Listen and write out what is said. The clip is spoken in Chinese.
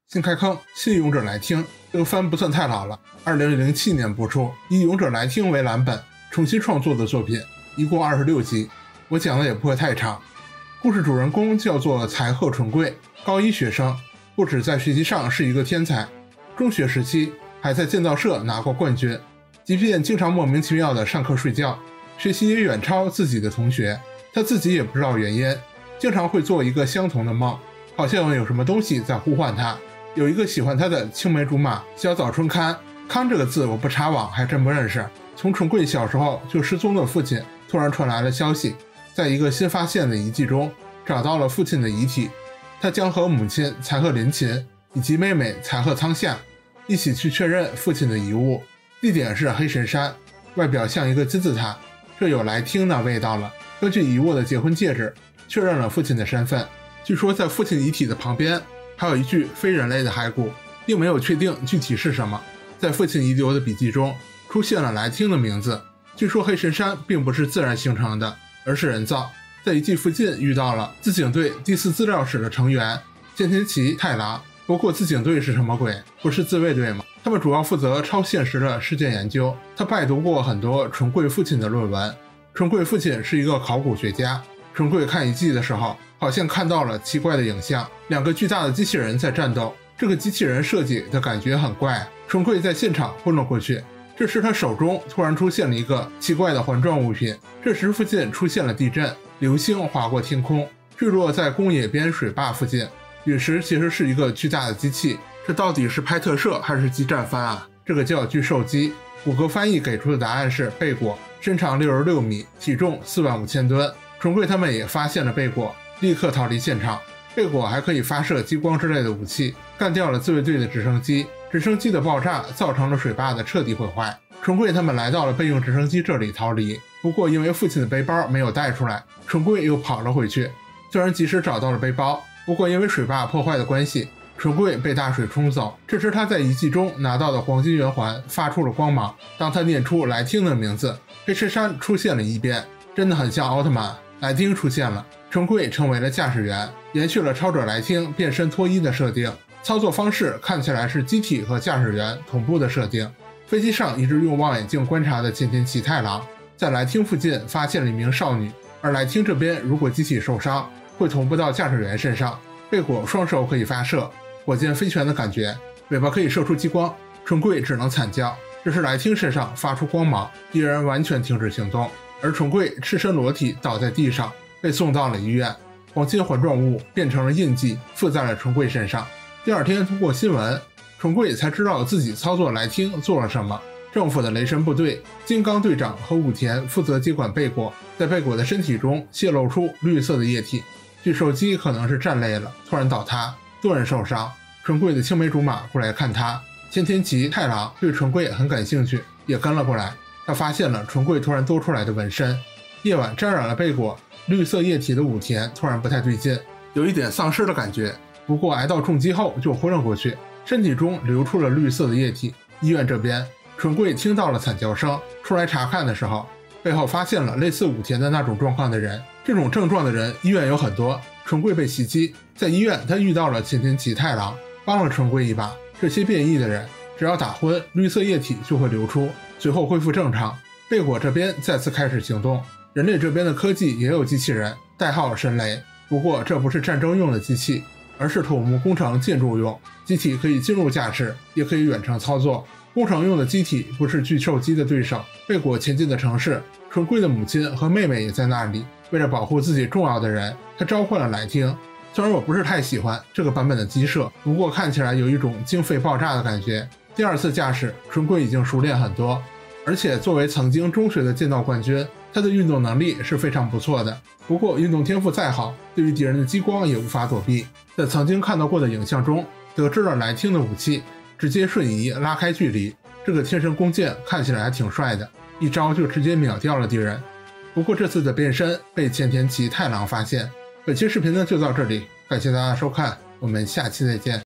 新开坑，新勇者来听。这个番不算太老了，2007年播出，以勇者来听为蓝本重新创作的作品，一共26集。我讲的也不会太长。故事主人公叫做才贺纯贵，高一学生，不止在学习上是一个天才，中学时期还在建造社拿过冠军。即便经常莫名其妙的上课睡觉，学习也远超自己的同学，他自己也不知道原因，经常会做一个相同的梦，好像有什么东西在呼唤他。有一个喜欢他的青梅竹马小早春刊，康这个字我不查网还真不认识。从纯贵小时候就失踪的父亲突然传来了消息，在一个新发现的遗迹中找到了父亲的遗体，他将和母亲才贺林琴以及妹妹才贺仓夏一起去确认父亲的遗物，地点是黑神山，外表像一个金字塔，这有来听的味道了。根据遗物的结婚戒指确认了父亲的身份，据说在父亲遗体的旁边还有一句非人类的骸骨，并没有确定具体是什么。在父亲遗留的笔记中出现了来听的名字，据说黑神山并不是自然形成的，而是人造。在遗迹附近遇到了自警队第4资料室的成员剑田崎太郎。不过自警队是什么鬼？不是自卫队吗？他们主要负责超现实的事件研究。他拜读过很多纯贵父亲的论文。纯贵父亲是一个考古学家。纯贵看遗迹的时候好像看到了奇怪的影像，2个巨大的机器人在战斗，这个机器人设计的感觉很怪。纯贵在现场昏了过去，这时他手中突然出现了一个奇怪的环状物品，这时附近出现了地震，流星划过天空，坠落在宫野边水坝附近。陨石其实是一个巨大的机器，这到底是拍特摄还是激战番啊？这个叫巨兽机。谷歌翻译给出的答案是贝果，身长66米，体重45000吨。纯贵他们也发现了贝果，立刻逃离现场。贝果还可以发射激光之类的武器，干掉了自卫队的直升机。直升机的爆炸造成了水坝的彻底毁坏。纯贵他们来到了备用直升机这里逃离，不过因为父亲的背包没有带出来，纯贵又跑了回去。虽然及时找到了背包，不过因为水坝破坏的关系，纯贵被大水冲走。这时他在遗迹中拿到的黄金圆环发出了光芒，当他念出来听的名字，黑神山出现了异变，真的很像奥特曼。来听出现了，纯贵成为了驾驶员，延续了超者来听变身脱衣的设定，操作方式看起来是机体和驾驶员同步的设定。飞机上一直用望远镜观察的剑田崎太郎在来听附近发现了一名少女，而来听这边如果机体受伤会同步到驾驶员身上。贝果双手可以发射火箭飞拳的感觉，尾巴可以射出激光，纯贵只能惨叫。这时来听身上发出光芒，敌人完全停止行动，而纯贵赤身裸体倒在地上，被送到了医院。黄金环状物变成了印记，附在了纯贵身上。第二天通过新闻，纯贵才知道自己操作来听做了什么。政府的雷神部队金刚队长和武田负责接管贝果，在贝果的身体中泄露出绿色的液体。巨兽机可能是站累了突然倒塌，多人受伤。纯贵的青梅竹马过来看他，千田崎太郎对纯贵很感兴趣，也跟了过来。他发现了纯贵突然多出来的纹身。夜晚沾染了贝果绿色液体的武田突然不太对劲，有一点丧尸的感觉，不过挨到重击后就昏了过去，身体中流出了绿色的液体。医院这边纯贵听到了惨叫声，出来查看的时候背后发现了类似武田的那种状况的人。这种症状的人医院有很多，纯贵被袭击，在医院他遇到了千田崎太郎，帮了纯贵一把。这些变异的人只要打昏，绿色液体就会流出，随后恢复正常。贝果这边再次开始行动，人类这边的科技也有机器人，代号神雷，不过这不是战争用的机器，而是土木工程建筑用。机体可以进入驾驶，也可以远程操作。工程用的机体不是巨兽机的对手。贝果前进的城市，纯贵的母亲和妹妹也在那里。为了保护自己重要的人，他召唤了来听。虽然我不是太喜欢这个版本的机设，不过看起来有一种经费爆炸的感觉。第二次驾驶，纯贵已经熟练很多，而且作为曾经中学的剑道冠军，他的运动能力是非常不错的。不过运动天赋再好，对于敌人的激光也无法躲避。在曾经看到过的影像中得知了来听的武器，直接瞬移拉开距离，这个天神弓箭看起来还挺帅的，一招就直接秒掉了敌人。不过这次的变身被千田崎太郎发现。本期视频呢就到这里，感谢大家收看，我们下期再见。